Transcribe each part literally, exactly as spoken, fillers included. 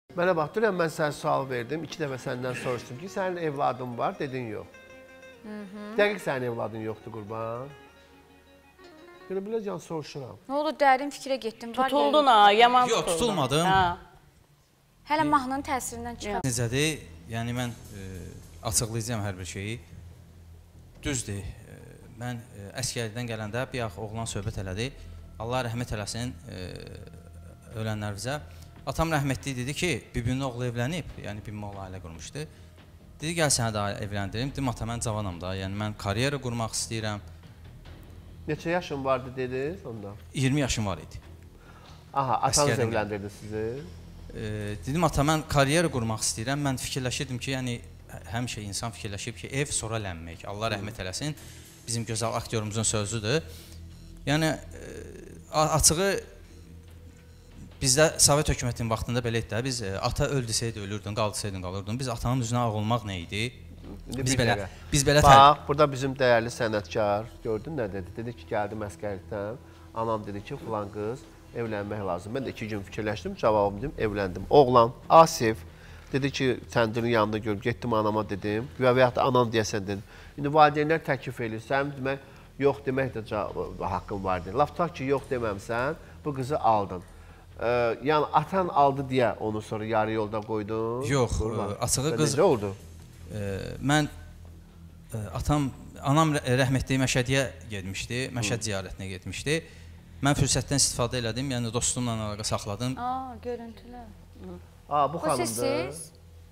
Mənə bax, dünən mən sənə sual verdim, iki dəfə səndən soruşdum ki, sənin evladın var, dedin yox. Dəqiq sənin evladın yoxdur, Qurban. Görə biləcək, can soruşuram. Nə oldu, dərin fikrə getdim. Tutuldun ha, yaman tutuldun. Yox, tutulmadım. Hələ mahnının təsirindən çıxar. Necədir? Yəni, mən açıqlayacağım hər bir şeyi. Düzdür, mən əskərlikdən gələndə bir yax oğlan söhbət elədi. Allah rəhmət eləsin ölənlərimizə. Atam rəhmətli dedi ki, bibinin oğlu evlənib, yəni bibimin oğlu ailə qurmuşdu. Dedi, gəl sənə də evləndirim. Dedim, ata, mən cavanam da, yəni mən karyera qurmaq istəyirəm. Neçə yaşın vardı dediniz onda? iyirmi yaşım var idi. Aha, atanız evləndirdi sizi? Dedim, ata, mən karyera qurmaq istəyirəm. Mən fikirləşirdim ki, yəni həmişə insan fikirləşib ki, ev sonra lənmək. Allah rəhmət eləsin. Bizim gözəl aktyorumuzun sözüdür. Yəni, açığı bizdə Sovet hökumətinin vaxtında belə idi də, biz ata öldüsəydi ölürdün, qaldısaydı qalırdın. Biz atanın üzünə ağ olmaq nə idi? Biz belə, biz belə bax, burada bizim dəyərli sənətkar, gördün nə dedi? Dedi ki, gəldim əskərlikdən, anam dedi ki, filan qız evlənmək lazım. Mən də iki gün fikirləşdim, cavabım dedim, evləndim. Oğlan, Asif, dedi ki, səndirin yanında görüm, getdim anama dedim, və və yaxud da anam deyəsən dedim. İndi valideynlər təklif edir, sən demək, yox demək də haqqın var deyil. Laf tutaq ki, yox deməmsən, bu qızı aldın. Yəni, atan aldı deyə onu sonra yarı yolda qoydun? Yox, açığı qız... Necə oldu? Mən, atam, anam rəhmətli Məşədiyə getmişdi, Məşəd ziyarətinə getmişdi. Mən fürsətdən istifadə elədim, yəni dostumla əlaqə saxladım. Aa, görüntülər. Aa, bu xanımdır. Bu siz?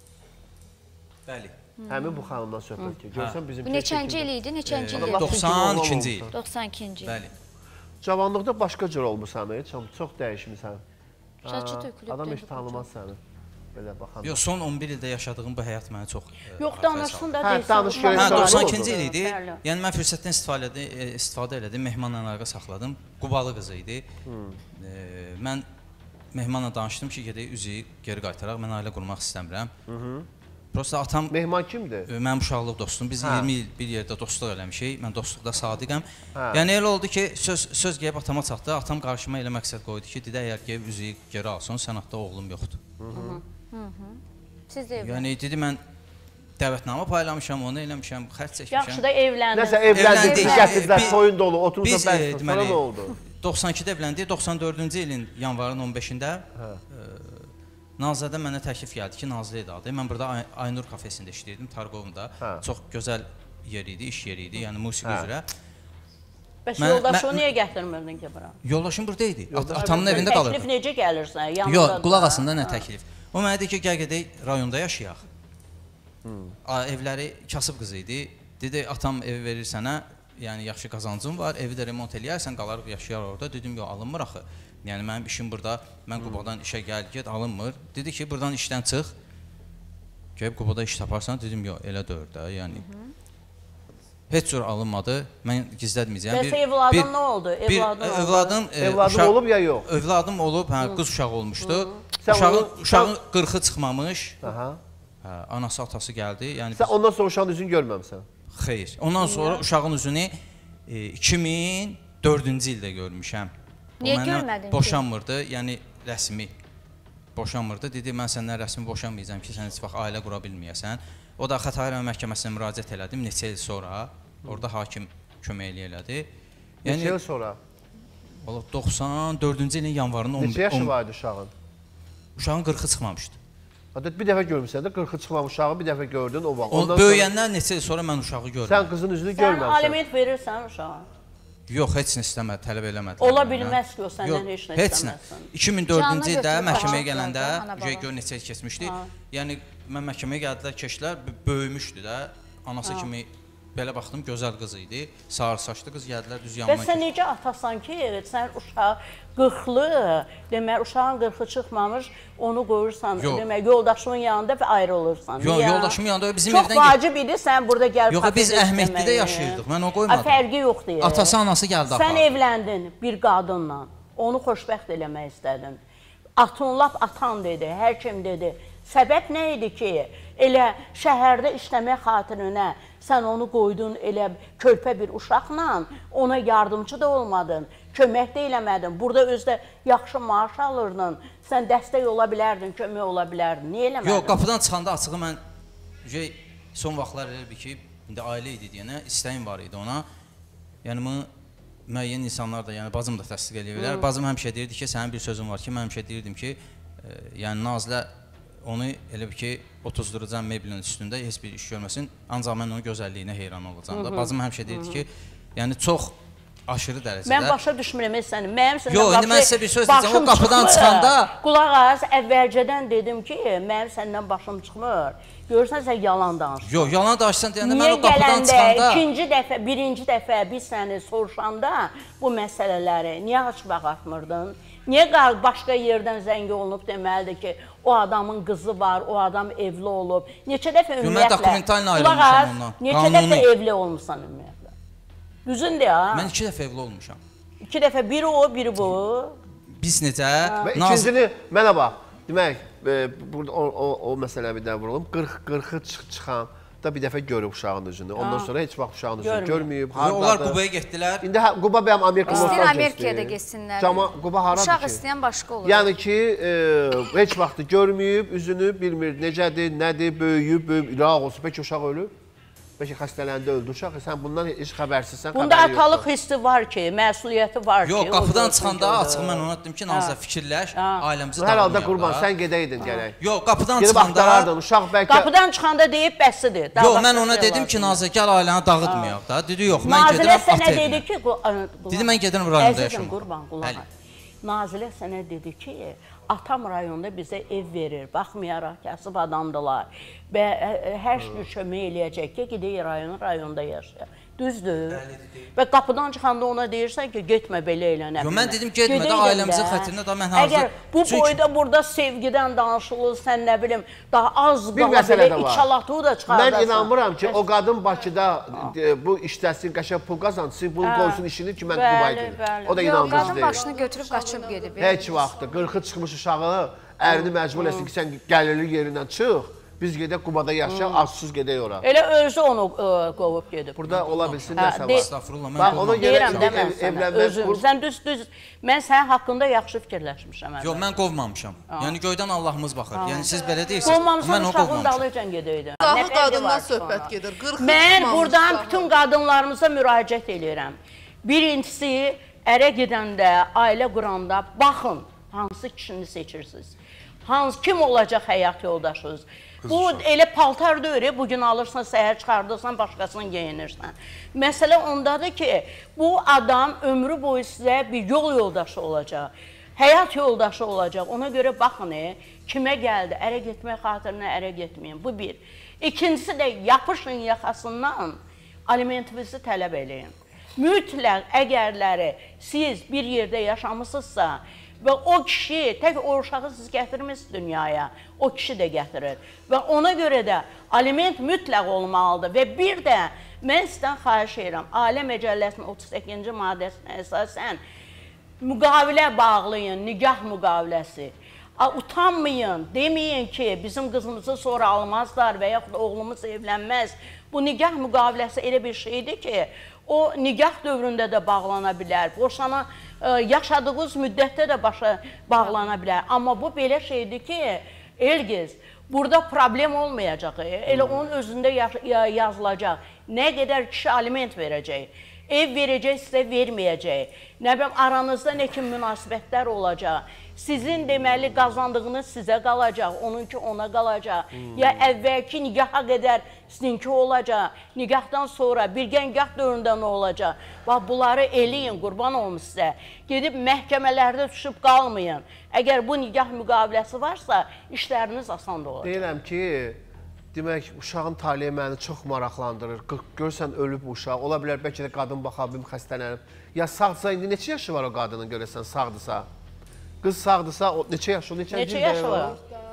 Bəli. Həmin bu xanımdan söhbət ki, görsən bizim... Bu neçənci il idi, neçənci il idi? doxsan ikinci il. doxsan ikinci il. Bəli. Cavanlıqda başqa cür olmuşsan, çox dəyişmişsən. Saçı tökülüb. Adam heç tanımaz səni. Belə baxanda. Yox, son on bir ildə yaşadığım bu həyat mənə çox... Yox, danışsın da deyilsin. Hə, danış görək. Hə, doxsan ikinci il idi. Yəni, mən fürsətdən istifadə elədim, mehmanla əlaqə saxladım. Qubalı qızı idi. Mən mehmanla danışdım ki, gedək üzüyü geri qaytaraq, mən ailə qurmaq istəmirəm. Prosta atam... Mehman kimdir? Mənim uşaqlıq dostum. Biz iyirmi il bir yerdə dostluq eləmişik. Mən dostluqda sadiqəm. Yəni, elə oldu ki, söz qeyib atama çatdı. Atam qarşıma elə məqsəd qoydu ki, dedə, əgər qeyib üzüyü geri alsın, sənətdə oğlum yoxdur. Siz də evləndim. Yəni, dedi, mən dəvətnamə paylamışam, onu eləmişəm, xərc çəkmişəm. Yaxşı da evləndin. Nəsə, evləndik, gətirdilər, toyun dolu, oturumda bəs, sonra nə oldu? doxsan ikidə evləndik, doxsan dördüncü ilin yanvarın on beşində Nazirədən mənə təklif gəldi ki, Nazirə idi adı. Mən burada Aynur kafesində işləyirdim, Targovunda. Çox gözəl yer idi, iş yeri idi, yəni musiqi üzrə. Bəs yoldaşı niyə gətirmirdin ki, bura? Yoldaşım burada idi, atamın evində qalırdı. Təklif necə gəlirsən? Yox, qulaq asında nə təklif. O mənə dedi ki, gəl gedək rayonda yaşayaq. Evləri kasıb qızı idi. Dedi, atam evi verir sənə, yəni yaxşı qazancım var, evi də remont eləyərsən, qalarıq yaşayar orada. Dedim, yox, alınmır axı. Yəni, mənim işim burada, mən Qubadan işə gəl, get, alınmır. Dedi ki, buradan işdən çıx, gəlib Qubada iş taparsan. Dedim, yox, elə dörd də, yəni. Heç cür alınmadı, mən gizlətməyəcəm. Bəs evladın nə oldu? Evladın olub ya yox? Evladım olub, qız uşağı olmuşdu. Uşağın qırxı çıxmamış, anası, atası gəldi. Sən ondan sonra uşağın üzünü görməmsən? Xeyr, ondan sonra uşağın üzünü iki min dördüncü ildə görmüşəm. Niyə görmədin ki? Boşanmırdı, yəni rəsmi boşanmırdı. Dedi, mən səndən rəsmi boşanmayacağım ki, sən heç vaxt ailə qura bilməyəsən. O da Xətai rayon məhkəməsinə müraciət elədim, neçə il sonra. Orada hakim köməklik elədi. Neçə il sonra? doxsan dördüncü ilin yanvarının on beşində. Neçə yaşı var idi uşağın? Uşağın qırxı çıxmamışdı. Bir dəfə görmüşsən də, qırxı çıxmamış uşağı bir dəfə gördün, o vaxt. Böyüyəndən neçə il sonra mən uşağı görmədim. Sən qızın üzünü görməmsən. Sən aliment verirsən uşağa? Yox, heç nə istəmədi, tələb eləmədi. Ola bilməz ki, o səndən heç nə istəməzsən. iki min dördüncü ildə məhkəməyə gələndə, gör neçə il keçmişdi. Yəni, mən məhkəməyə gəldilər, keçdilər, böyümüşdü də, anası kimi belə baxdım, gözəl qız idi, sarı saçlı qız, gəldilər düz yanıma. Və sən necə atasan ki, sən uşağı qırxlı, demək, uşağın qırxı çıxmamış, onu qoyursan, demək, yoldaşımın yanında və ayrılırsan. Yox, yoldaşımın yanında bizim evdən... Çox vacib idi, sən burada gəlib... Yox, biz Əhmədlidə yaşayırdıq, mən o qoymadım. Fərqi yox deyək. Atası, anası gəldi apardı. Sən evləndin bir qadınla, onu xoşbəxt eləmək istədin. Atın lap atan dedi, hər kim dedi. Səbəb nə idi ki, elə şəhərdə işləmək xatirinə sən onu qoydun elə körpə bir uşaqla, ona yardımcı da olmadın, kömək də eləmədin. Burada özdə yaxşı maaş alırdın, sən dəstək ola bilərdin, kömək ola bilərdin. Niyə eləmədin? Yox, qapıdan çıxanda açığı mən son vaxtlar elə bir ki, indi ailə idi deyənə, istəyim var idi ona. Yəni, bunu müəyyən insanlar da, yəni bacım da təsdiq edirlər. Bacım həmişə deyirdi ki, sənin bir sözün var ki, mən həmişə deyirdim ki, yəni Nazilə onu elə bir ki, otuzduracam meblinin üstündə, heç bir iş görməsin, ancaq mən onun gözəlliyinə heyran olacam da. Bacım həmişə deyirdi ki, yəni çox aşırı dərəcədə. Mən başa düşmürəm səni. Mənim səndən yox, indi mən sizə bir söz deyəcəm, o qapıdan çıxanda... Qulaq az, əvvəlcədən dedim ki, mənim səndən başım çıxmır. Görürsən, sən yalan danışsan. Yox, yalan danışsan deyəndə mən o qapıdan çıxanda... Niyə gələndə, ikinci dəfə, birinci dəfə biz səni soruşanda bu məsələləri niyə açıb ağartmırdın? Niyə başqa yerdən zəng olunub deməlidir ki, o adamın qızı var, o adam evli olub. Neçə dəfə ümumiyyətlə... Mən dokumentalini ayrılmışam ondan. Neçə dəfə evli olmuşsan ümumiyyətlə? Düzündür ya. Mən iki dəfə evli olmuşam. İki dəfə, biri o, biri bu. Biz necə? Və ikincini, mənə bax, demək, burada o məsələ bir də vurulub, qırxı çıxan da bir dəfə görüb uşağın üzünü. Ondan sonra heç vaxt uşağın üzünü görməyib. Onlar Qubaya getdilər. İndi Quba bəyəm Amerika İstəyir Amerikaya da geçsinlər. Quba haradır ki? Uşaq istəyən başqa olur. Yəni ki, heç vaxt görməyib, üzünü bilmir, necədir, nədir, böyüyüb, böyüyüb, iraq olsun. Peki uşaq ölüb? Bəlkə xəstələndə öldü uşaq, sən bundan heç xəbərsizsən, bunda atalıq hissi var ki, məsuliyyəti var ki. Yox, qapıdan çıxanda açıq mən ona dedim ki, Nazlı fikirləş, ailəmizi dağılmayaq da. Hər halda qurban, sən gedəydin gərək. Yox, qapıdan çıxanda... Gedib axtarardın, uşaq bəlkə... Qapıdan çıxanda deyib bəsidir. Yox, mən ona dedim ki, Nazlı, gəl ailəni dağıtmayaq da. Dedi, yox, mən gedirəm at evinə. Nazilə sənə dedi ki... Dedi, mən gedirəm rayonda yaşam. Əzizim, qurban, qulağa. Nazilə sənə dedi ki, atam rayonda bizə ev verir, baxmayaraq kasıb adamdılar və hər şey kömək eləyəcək ki, gedək rayonu rayonda yaşayaq. Düzdür. Və qapıdan çıxanda ona deyirsən ki, getmə belə elənə. Yox, mən dedim, getmə də ailəmizin xətrinə da mən hazır. Əgər bu boyda burada sevgidən danışılır, sən nə bilim, daha az qala belə içalatı da çıxardarsın. Mən inanmıram ki, o qadın Bakıda bu işləsin, qəşəng pul qazansın, bunu qoysun işini ki, mən Qubaya gedim. O da inandırıcı deyil. Qadın başını götürüb qaçıb gedib. Heç vaxtı, qırxı çıxmış uşağı, ərini məcbur etsin ki, sən gəlirli yerindən çıx. Biz gedək Qubada yaşayaq, azsız gedək ora. Elə özü onu qovub gedib. Burada ola bilsin nəsə var. Estağfurullah, mən qovmamışam. Deyirəm də mən sənə, özüm. Sən düz, düz, mən sənin haqqında yaxşı fikirləşmişəm. Yox, mən qovmamışam. Yəni göydən Allahımız baxır. Yəni siz belə deyirsiniz, qovmamışam, uşağın dalıycan gedəydin. Daha qadından söhbət gedir. Mən buradan bütün qadınlarımıza müraciət edirəm. Birincisi, ərə gedəndə, ailə quranda baxın, hansı kişini seçirsiniz. Hansı, kim olacaq həyat yoldaşınız? Bu elə paltar deyir, bugün alırsan, səhər çıxardırsan, başqasını geyinirsən. Məsələ ondadır ki, bu adam ömrü boyu sizə bir yol yoldaşı olacaq, həyat yoldaşı olacaq. Ona görə baxın, kimə gəldi, ərə getmək xatirinə ərə getməyin. Bu bir. İkincisi də yapışın yaxasından alimentinizi tələb eləyin. Mütləq əgərləri siz bir yerdə yaşamısınızsa, və o kişi, tək o uşağı siz gətirmişsiniz dünyaya, o kişi də gətirir. Və ona görə də aliment mütləq olmalıdır. Və bir də mən sizdən xahiş edirəm, Ailə Məcəlləsinin otuz səkizinci maddəsinə əsasən müqavilə bağlayın, nikah müqaviləsi. Utanmayın, deməyin ki, bizim qızımızı sonra almazlar və yaxud oğlumuz evlənməz. Bu nikah müqaviləsi elə bir şeydir ki, o nikah dövründə də bağlana bilər, boşana yaşadığınız müddətdə də başa bağlana bilər. Amma bu belə şeydir ki, Elgiz, burada problem olmayacaq, elə onun özündə yazılacaq. Nə qədər kişi aliment verəcək, ev verəcək, sizə verməyəcək. Nə bilim, aranızda nə kimi münasibətlər olacaq. Sizin deməli qazandığınız sizə qalacaq, onunki ona qalacaq. Ya əvvəlki nigaha qədər sizinki olacaq, nigahdan sonra birgə nigah dövründə nə olacaq? Bax, bunları eləyin, qurban olmuş sizə. Gedib məhkəmələrdə düşüb qalmayın. Əgər bu nigah müqaviləsi varsa, işləriniz asan da olacaq. Deyirəm ki, demək, uşağın taliyi məni çox maraqlandırır. Görsən, ölüb uşaq, ola bilər, bəlkə də qadın baxa, bir xəstələnib. Ya sağdırsa, indi neçə yaşı var o qadının görəsən, sağdırsa? Qız sağdırsa, neçə yaşı, neçə Neçə yaşı var?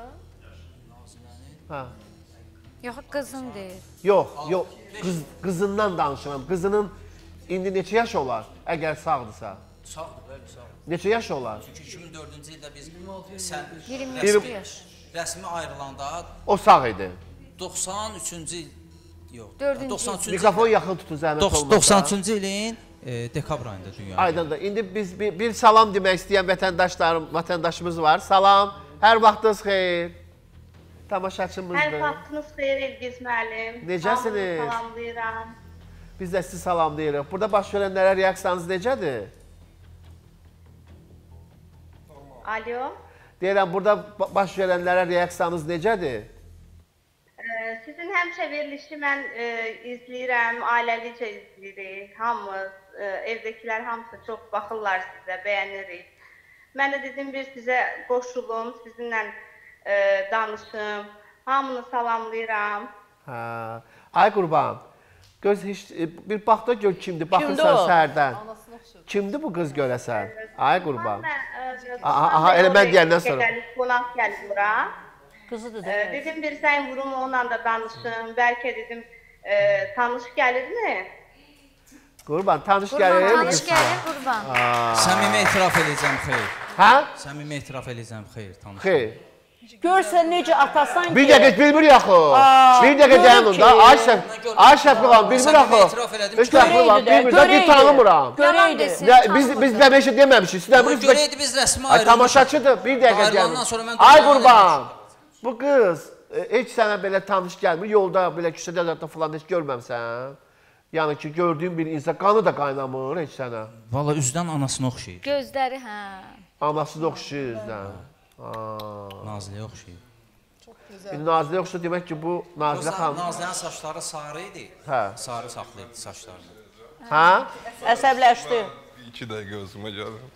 Yox, qızın deyil. Yox, yox, qızından danışıram. Qızının indi neçə yaş olar, əgər sağdırsa? Sağdır, bəli, sağdır. Neçə yaş olar? Çünki iki min dördüncü ildə biz... iyirmi iki yaş. rəsmi ayrılanda O sağ idi. doxsan üçüncü il yox. Dördüncü doxsan üçüncü Mikrofon yaxın tutun zəhmət olmasa. doxsan üçüncü ilin e, dekabr ayında dünyaya. Aydındır. İndi biz bir, bir salam demək istəyən vətəndaşlarım, vətəndaşımız var. Salam. Hər vaxtınız xeyir. Tamaşaçımızdır. Hər vaxtınız xeyir Elgiz müəllim. Necəsiniz? Hamını salamlayıram. Biz də sizi salamlayırıq. Burada baş verənlərə reaksiyanız necədir? Alo. Deyirəm, burada baş verənlərə reaksiyanız necədir? Ee, sizin həmişə verilişi mən e, izləyirəm, ailəlicə izləyirik. Hamımız, e, evdəkilər hamısı çox baxırlar sizə, bəyənirik. Mən də dedim bir sizə qoşulum, sizinlə e, danışım. Hamını salamlayıram. Hə. Ay qurban. Göz heç bir bax da gör kimdir. Baxırsan Kimdir o? səhərdən. Kimdir bu qız görəsən? Ay qurban. Mən, e, Aha, aha, elə mən deyəndən sonra. Qonaq gəlib bura. Qızıdır da. Ee, dedim bir sən vurum onunla da danışım. Bəlkə dedim e, tanış gəlirmi? Qurban, tanış Qurban, gəlir. tanış gəlir, qurban. Səmimi etiraf edəcəm xeyr. Hə? Səmimi etiraf edəcəm xeyr, tanış. Xeyr. Görsən necə atasan ki. Bir dəqiqə bilmir yaxı. Bir dəqiqə dayanın da. Ay Şəf, ay Şəfqi xanım bilmir axı. Üç dəqiqə var, bilmir də, bir tanımıram. Görəydi. Biz biz deməşə deməmişik. Siz demişik. Görəydi biz rəsmi Ay ayrılmışıq. tamaşaçıdır. Bir dəqiqə Ayrılandan sonra gəlin. mən Ay dünyanı qurban. Bu qız e, heç sənə belə tanış gəlmir. Yolda belə küçədə də falan heç görməmsən. Yəni ki, gördüyün bir insan qanı da qaynamır heç sənə. Valla üzdən anasına oxşayır. Gözləri, hə. Anası da oxşayır da. Naziləyə oxşayır. İndi Nazilə oxşayır demək ki, bu Nazilə xanım. Nazilənin saçları sarı idi. Hə. Sarı saxlayırdı saçlarını. Hə? Əsəbləşdi. İki dəqiqə özümə gəldim.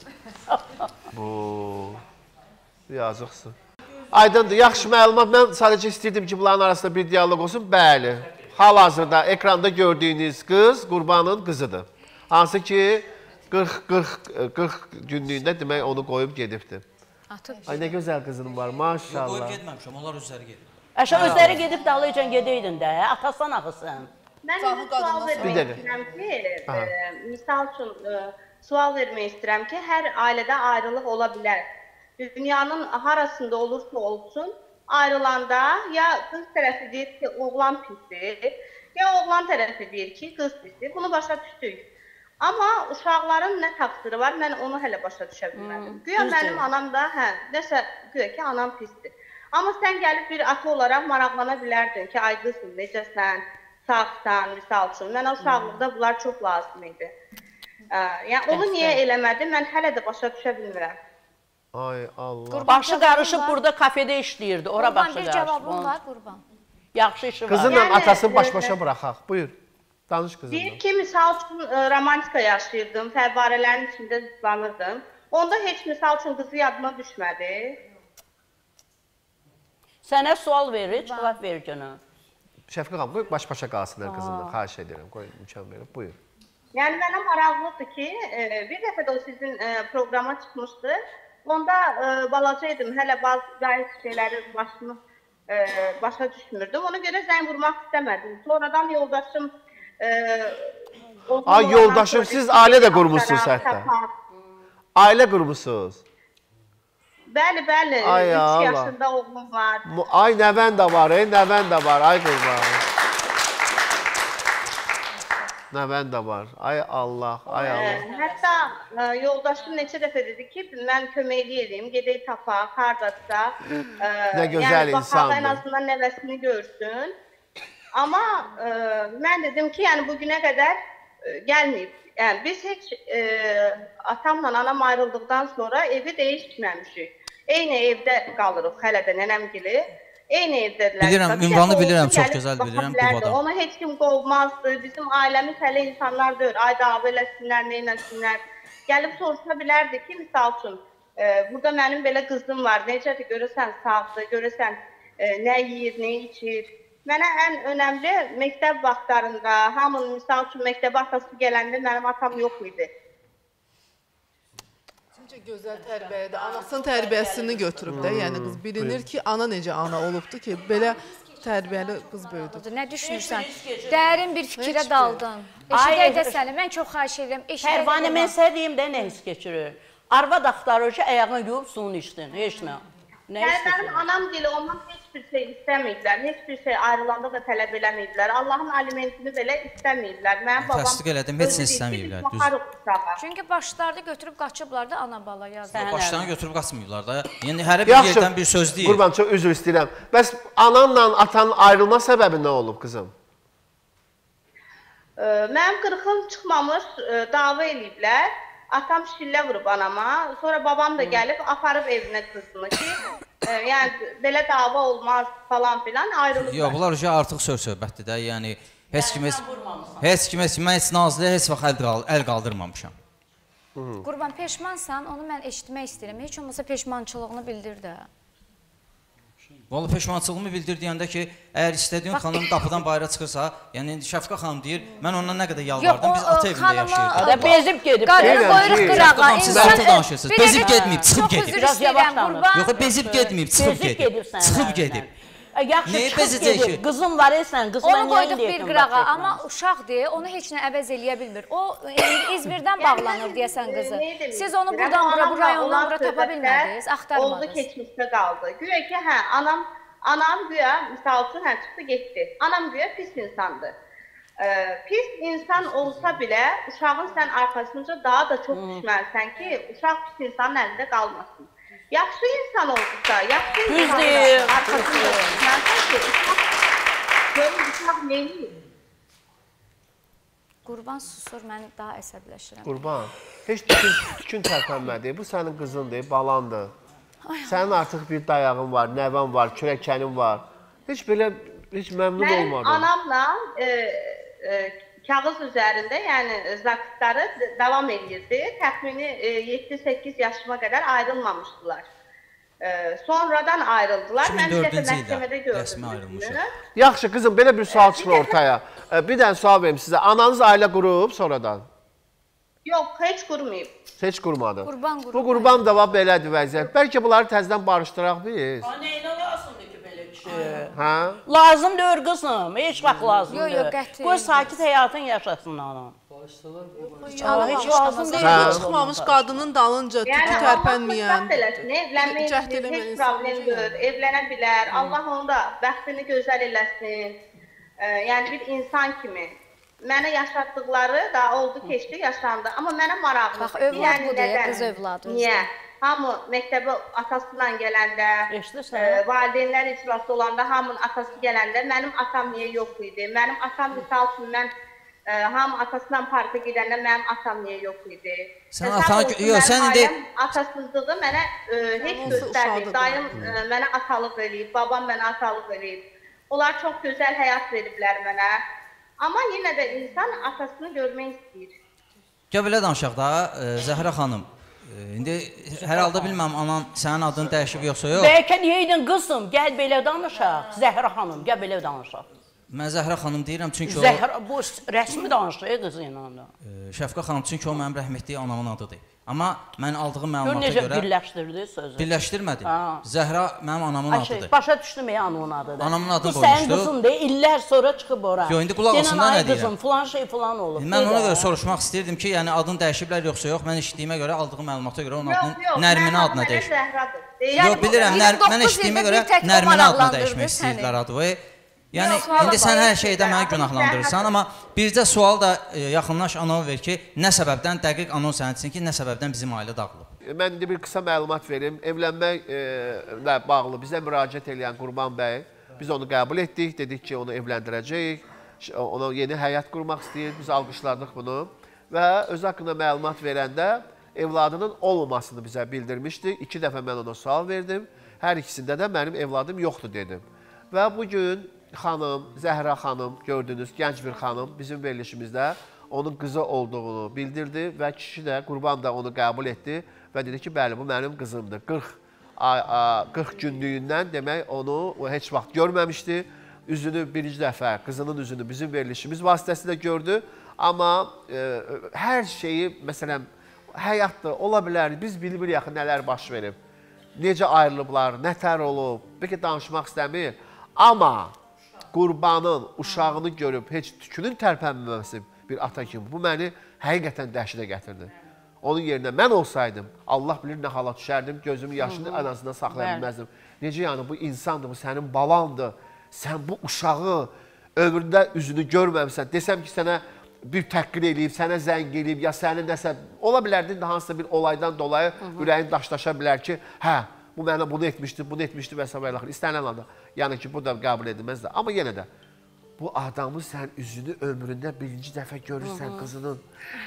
Bu yazıqsın. Aydındır, yaxşı məlumat. Mən sadəcə istəyirdim ki, bunların arasında bir diyaloq olsun. Bəli, hal-hazırda ekranda gördüyünüz qız Qurbanın qızıdır. Hansı ki, qırx günlüyündə demək onu qoyub gedibdir. Atıb. Ay, nə gözəl qızın var, Qoyub maşallah. getməmişəm, onlar özləri gedir. Əşə özləri gedib dalıcan gedəydin də, atasan axısan. Mən Sağ ol, indi sual qadınlar. Bir vermək dəqiqə. istəyirəm ki, Aha. e, misal üçün e, sual vermək istəyirəm ki, hər ailədə ayrılıq ola bilər. Dünyanın harasında olursa olsun, ayrılanda ya qız tərəfi deyir ki, oğlan pisdir, ya oğlan tərəfi deyir ki, qız pisdir. Bunu başa düşdük. Amma uşaqların nə təqsiri var, mən onu hələ başa düşə bilmədim. Güya düzdür. mənim anam da, hə, nəsə güya ki, anam pisdir. Amma sən gəlib bir ata olaraq maraqlana bilərdin ki, ay qızım, necəsən, sağsan, misal üçün. Mənə uşaqlıqda bunlar çox lazım idi. Ə, yəni onu niyə eləmədim, mən hələ də başa düşə bilmirəm. Ay Allah. Başı qarışıb burada kafedə işləyirdi, ora Qurban, başı bir qarışıb. cavabım var, qurban. Yaxşı işi var. Qızınla Yəni, atasını e, baş-başa buraxaq. Buyur. Danış qızınla. Deyir ki, misal üçün ə, romantika yaşayırdım, fəvvarələrin içində zıplanırdım. Onda heç misal üçün qızı yadıma düşmədi. Sənə sual verir, cavab ver canım. Şəfqi xanım, buyur, baş-başa qalsınlar qızınla. Xahiş edirəm, qoy imkan verib. Buyur. Yəni mənə maraqlıdır ki, e, bir dəfə də o sizin e, proqrama çıxmışdı. Onda e, balaca idim, hələ bazı gayet şeyləri başımı e, başa düşmürdüm. Ona görə zəng vurmaq istəmədim. Sonradan yoldaşım e, Ay yoldaşım, siz ailə də qurmuşsunuz hətta. Ailə qurmuşsunuz. Bəli, bəli. Ay üç Allah. yaşında oğlum var. Mu- Ay nəvən də var, ey, nəvən də var. Ay qurban. Nəvən də var. Ay Allah, ay E, Allah. hətta e, yoldaşım neçə dəfə dedi ki, mən köməkli edeyim, gedək tapaq, hardadsa. E, Nə gözəl yəni, baxaq, ən insandır. azından nəvəsini görsün. Amma e, mən dedim ki, yəni bugünə qədər e, gəlməyib. Yəni biz heç e, atamla anam ayrıldıqdan sonra evi dəyişməmişik. Eyni evdə qalırıq hələ də nənəmgili. Eyni evdədirlər. Bilirəm, Bir ünvanı dəfə bilirəm, olsun, çox gəlib gözəl baxa bilirəm, bilərdi. Qubada. Onu heç kim qovmazdı. Bizim ailəmiz hələ insanlar deyil. Ay dava eləsinlər, nə eləsinlər. Gəlib soruşa bilərdi ki, misal üçün, e, burada mənim belə qızım var. Necədir, görəsən sağdır, görəsən e, nə yeyir, nə içir. Mənə ən önəmli məktəb vaxtlarında, hamının misal üçün məktəbə atası gələndə mənim atam yox idi. Necə gözəl tərbiyədir. Anasının tərbiyəsini götürüb də, yəni qız bilinir ki, ana necə ana olubdu ki, belə tərbiyəli qız böyüdü. Nə düşünürsən? Dərin bir fikrə daldın. Ay, Eşidək də səni, mən çox xahiş edirəm. Eşidək də Pərvanə, mən qurban. sənə deyim də nə hiss keçirir. Arvad axtarır ki, ayağını yuyub suyunu içdin, heç nə. Nə Yəni istəyirsən? mənim anam dili ondan heç bir şey istəməyiblər, heç bir şey ayrılanda da tələb eləməyiblər. Allahın alimentini belə istəməyiblər. Mənim babam Təsdiq elədim, heç nə istəməyiblər, düz. düz. Çünki başlarda götürüb qaçıblar da ana bala yazdı. Başlarına götürüb qaçmayıblar da. Yəni hər bir Yaxşı, yerdən bir söz deyil. Qurban, çox üzr istəyirəm. Bəs ananla atanın ayrılma səbəbi nə olub qızım? Mənim qırxım çıxmamış, dava eləyiblər. Atam şillə vurub anama. Sonra babam da gəlib aparıb evinə qızını ki, yəni belə dava olmaz falan filan ayrılıblar. Yox, bunlar uca artıq söz-söhbətdir də. Yəni heç kim heç heç kim heç mən heç Nazlıya heç vaxt əl, əl qaldırmamışam. Qurban, peşmansan, onu mən eşitmək istəyirəm. Heç olmasa peşmançılığını bildir də. Vallahi peşmançılığımı bildir deyəndə ki, əgər istədiyin xanım qapıdan bayıra çıxırsa, yəni Şəfqə xanım deyir, mən ondan nə qədər yalvardım, biz ata evində yaşayırdıq. Da bezib gedib. Qadını qoyuruq qırağa. Siz artıq danışırsınız. Bezib getməyib, çıxıb gedib. Biraz yavaş danış. Yox, bezib getməyib, çıxıb gedib. Çıxıb gedib. Yaxşı, Nəyə çıxıb bezəcək gedib. ki? Qızım var esən, qızına Onu niyə qoyduq indi bir yaxın qırağa, vaxt amma etməz? uşaqdır, onu heç nə əvəz eləyə bilmir. O İzmirdən bağlanır deyəsən qızı. Siz onu buradan bura, bu rayondan bura tapa bilmədiniz, axtarmadınız. Oldu, keçmişdə qaldı. Güya ki, hə, anam, anam güya, misal üçün, hə, çıxdı, getdi. Anam güya pis insandır. Ee, pis insan olsa bilə, uşağın sən arxasınca daha da çox düşməlisən ki, uşaq pis insanın əlində qalmasın. Yaxşı insan oldusa, yaxşı insanın arxasınca düşməlisən ki, uşaq, görün, uşaq neyini? Qurban susur, mən daha əsəbləşirəm. Qurban, heç tükün, tükün tərpənmədi. Bu sənin qızındır, balandır. Sənin artıq bir dayağın var, nəvən var, kürəkənin var. Heç belə, heç məmnun Mənim olmadım. anamla e, e, kağız üzərində, yəni zakitləri davam edirdi. Təxmini e, yeddi səkkiz yaşıma qədər ayrılmamışdılar. E, sonradan ayrıldılar. Mən bir dəfə məhkəmədə gördüm. Yaxşı, qızım, belə bir sual çıxır ortaya. Bir dənə sual verim sizə. Ananız ailə qurub sonradan? Yox, heç qurmayıb. Heç qurmadı. Qurban qurub. Bu qurban da var, belədir vəziyyət. Bəlkə bunları təzdən barışdıraq biz. Neyinə lazımdır ki, belə kişi? Hə? Lazım deyir qızım, heç vaxt lazım Yox, deyir. yox, qəti. Qoy sakit həyatın yaşasın anam. Heç lazım deyil. Hə. Çıxmamış qadının dalınca tükü Yəni, tərpənməyən. Allah eləsin, evlənmək cəhd istəyir, eləməyən heç insan problem deyil, evlənə bilər. Allah onu da bəxtini gözəl eləsin. Ee, yəni bir insan kimi. Mənə yaşatdıqları da oldu, keçdi, yaşandı. Amma mənə maraqlı. Bax, övlad bu deyə, qız övladı. Niyə? Hamı məktəbə atasıyla gələndə, Eşidirsən? e, valideynlər icrası olanda, hamının atası gələndə, mənim atam niyə yox idi? Mənim atam, misal üçün, mən e, hamı atasıyla parka gedəndə, mənim atam niyə yox idi? Sən atan, yox, sən indi atasızlığı mənə e, heç göstərmir. Dayım e, mənə atalıq eləyib, babam mənə atalıq eləyib. Onlar çox gözəl həyat veriblər mənə. Amma yenə də insan atasını görmək istəyir. Gəl belə danışaq da, Zəhra xanım. İndi hər halda bilməm anan sənin adını dəyişib yoxsa yox. Bəlkə niyə idin qızım? Gəl belə danışaq. Zəhra xanım, gəl belə danışaq. Mən Zəhra xanım deyirəm çünki o Zəhra, bu rəsmi danışıq qızı ilə. Şəfqə xanım çünki o mənim rəhmətli anamın adıdır. Amma mən aldığım Gör məlumata necə görə birləşdirdi sözü. birləşdirmədim. Ha. Zəhra mənim anamın Ay şey, adıdır. başa düşdüm ya anamın adıdır. Anamın adını Bu sənin qoymuşdu. qızındır, illər sonra çıxıb ora. Yox, indi qulaq olsun da nə deyirəm. Qızım, filan şey filan olub. Mən ona görə soruşmaq istəyirdim ki, yəni adını dəyişiblər yoxsa yox. Mən eşitdiyimə görə, aldığım məlumata görə onun adını Nərminə adına dəyişib. Yox, bilirəm, mən eşitdiyimə görə Nərminə adına dəyişmək istəyirlər adı. Yəni, indi sən hər şeydə məni günahlandırırsan, amma bircə sual da yaxınlaş anona ver ki, nə səbəbdən, dəqiq anon sənin üçün ki, nə səbəbdən bizim ailə dağılıb? Mən indi bir qısa məlumat verim. Evlənməklə bağlı bizə müraciət edən Qurban bəy, biz onu qəbul etdik, dedik ki, onu evləndirəcəyik, ona yeni həyat qurmaq istəyir, biz alqışladıq bunu və öz haqqında məlumat verəndə evladının olmamasını bizə bildirmişdi. İki dəfə mən ona sual verdim, hər ikisində də mənim evladım yoxdur dedim. Və bugün xanım, Zəhra xanım, gördünüz, gənc bir xanım bizim verilişimizdə onun qızı olduğunu bildirdi və kişi də, Qurban da onu qəbul etdi və dedi ki, bəli, bu mənim qızımdır. qırx günlüyündən demək onu heç vaxt görməmişdi. Üzünü birinci dəfə, qızının üzünü bizim verilişimiz vasitəsilə gördü. Amma e, hər şeyi, məsələn, həyatda ola bilər, biz bilmirik yaxı nələr baş verib. Necə ayrılıblar, nətər olub, bəlkə danışmaq istəmir. Amma Qurbanın uşağını görüb heç tükünün tərpənməməsi bir ata kimi, bu məni həqiqətən dəhşətə gətirdi. Onun yerinə mən olsaydım, Allah bilir nə hala düşərdim, gözümün yaşını ən azından saxlaya bilməzdim. Necə yəni, bu insandır, bu sənin balandır. Sən bu uşağı ömründə üzünü görməmsən. Desəm ki, sənə bir təhqir eləyib, sənə zəng eləyib, ya sənin nəsə, ola bilərdi, hansısa bir olaydan dolayı ürəyin daşlaşa bilər ki, hə, bu mənə bunu etmişdi, bunu etmişdi və s. İstənilən anda. Yəni ki, bu da qəbul edilməz də. Amma yenə də, bu adamı sən üzünü ömründə birinci dəfə görürsən qızının.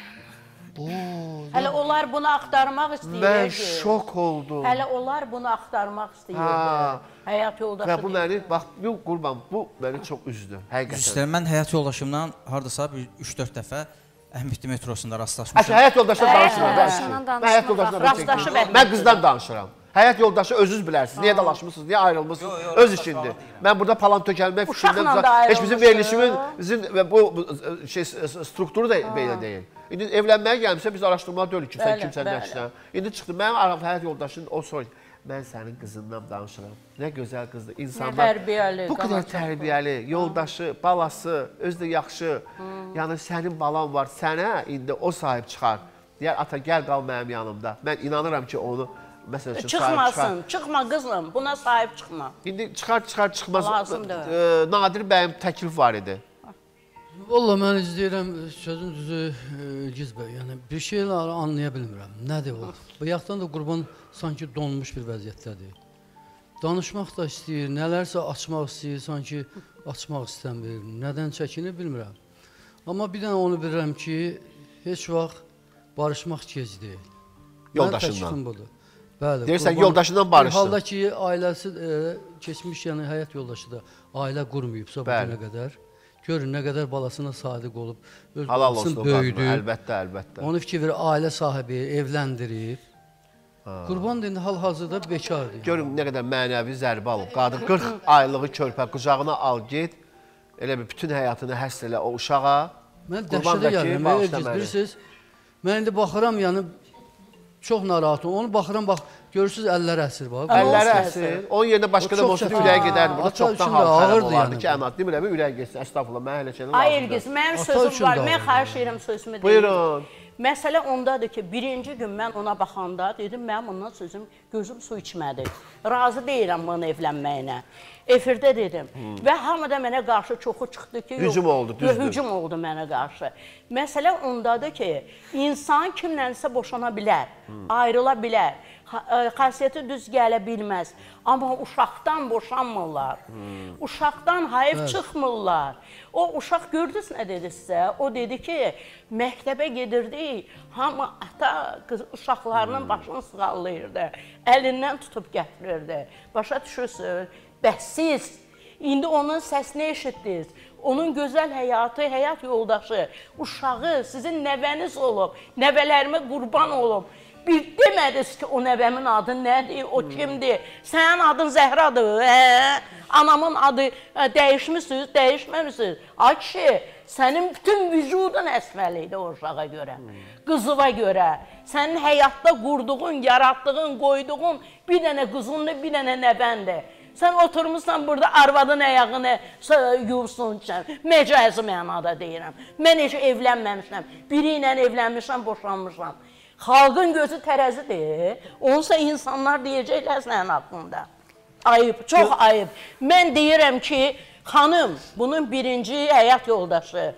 Hələ onlar bunu axtarmaq istəyirdi. Mən şok oldum. Hələ onlar bunu axtarmaq istəyirdi. Həyat yoldaşı və bu məni, bax, qurban, bu məni çox üzdü, həqiqətən. Mən həyat yoldaşımdan hardasa üç dörd dəfə Əhmədli metrosunda rastlaşmışam. Əşə, həyat yoldaşından danışmıram. danışmram. Mən həyat yoldaşından danışmıram. Mən qızdan danışıram. Həyat yoldaşı özünüz bilərsiniz. Niyə dalaşmışsınız, niyə ayrılmışsınız? Öz işindir. Mən burada palan tökəlmək fikrindən heç bizim verilişimizin və bu strukturu da belə deyil. İndi evlənməyə gəlmişsə biz araşdırmalar deyilik ki, sən kimsən, nəçsən. İndi çıxdı, mənim həyat yoldaşım o soru. Mən sənin qızından danışıram. Nə gözəl qızdır. İnsanlar bu qədər tərbiyəli, yoldaşı, balası, özü də yaxşı. Yəni sənin balan var, sənə indi o sahib çıxar. Deyər, ata gəl qal mənim yanımda. Mən inanıram ki, onu məsəl üçün sahib çıxar. Çıxmasın, çıxma qızım, buna sahib çıxma. İndi çıxar, çıxar, çıxmaz. Nadir bəyim təklif var idi. Valla mən izləyirəm, sözün düzü İlgiz bəy, yəni bir şeyləri anlaya bilmirəm. Nədir o? Bu yaxdan da Qurban sanki donmuş bir vəziyyətdədir. Danışmaq da istəyir, nələrsə açmaq istəyir, sanki açmaq istəmir. Nədən çəkinir bilmirəm. Amma bir dənə onu bilirəm ki, heç vaxt barışmaq gec deyil. Yoldaşından. Mənim budur. Bəli. Deyirsən, yoldaşından barışsın. Bir halda ki, ailəsi keçmiş, yəni həyat yoldaşı da ailə qurmayıbsa bu günə qədər. Görün, nə qədər balasına sadiq olub, öz balasını böyüdü. Əlbəttə, əlbəttə. Onu fikir verir, ailə sahibi, evləndirib. Qurban deyəndə hal-hazırda bekardır. Görün, nə qədər mənəvi zərbə alıb. Qadın qırx aylığı körpə qucağına al, get. Elə bir bütün həyatını həsr elə o uşağa. Mən dəhşətə gəlirəm, bilirsiniz. Mən indi baxıram, yəni çox narahatım. Onu baxıram, bax, görürsünüz, əlləri əsir. Əlləri əsir. Onun yerinə başqa da olsa ürəyə gedərdi. Burada çoxdan hal xərab olardı ki, əmat demirəm, ürəyə getsin, əstəğfurullah, mən hələ şeylə lazımdır. Ay İlgiz, mənim sözüm var, mən xahiş edirəm sözümü deyim. Buyurun. Məsələ ondadır ki, birinci gün mən ona baxanda dedim, mənim ondan sözüm, gözüm su içmədi. Razı deyirəm bunun evlənməyinə. Efirdə dedim. Və hamı da mənə qarşı çoxu çıxdı ki, hücum oldu, düzdür. Hücum oldu mənə qarşı. Məsələ ondadır ki, insan kimlənsə boşana bilər, ayrıla bilər. Xasiyyəti düz gələ bilməz. Amma uşaqdan boşanmırlar. Uşaqdan hayıf çıxmırlar. O uşaq gördünüz nə dedi sizə? O dedi ki, məktəbə gedirdi, hamı ata uşaqlarının başını sığallayırdı, əlindən tutub gətirirdi. Başa düşürsünüz? Bəs siz indi onun səsini eşitdiniz. Onun gözəl həyatı, həyat yoldaşı, uşağı sizin nəvəniz olub, nəvələrimə qurban olub. Bir demədiniz ki, o nəvəmin adı nədir, o kimdir? Sənin adın Zəhradır, hə? Anamın adı dəyişmişsiniz, dəyişməmişsiniz. Ay kişi, sənin bütün vücudun əsməli idi o uşağa görə, qızıva görə. Sənin həyatda qurduğun, yaratdığın, qoyduğun bir dənə qızındır, bir dənə nəvəndir. Sən oturmuşsan burada arvadın ayağını yuvsun üçün, məcazi mənada deyirəm. Mən heç evlənməmişəm, biri ilə evlənmişəm, boşanmışam. Xalqın gözü tərəzidir, onsa insanlar deyəcəklər sənin haqqında. Ayıb, çox ayıb. Mən deyirəm ki, xanım, bunun birinci həyat yoldaşı,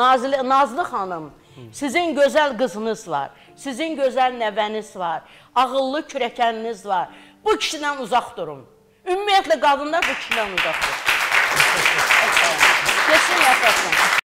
Nazlı xanım, sizin gözəl qızınız var, sizin gözəl nəvəniz var, ağıllı kürəkəniniz var. Bu kişidən uzaq durun. Ümumiyyətlə, qadınlar bu kişidən uzaq durun. Kesin yaşasın.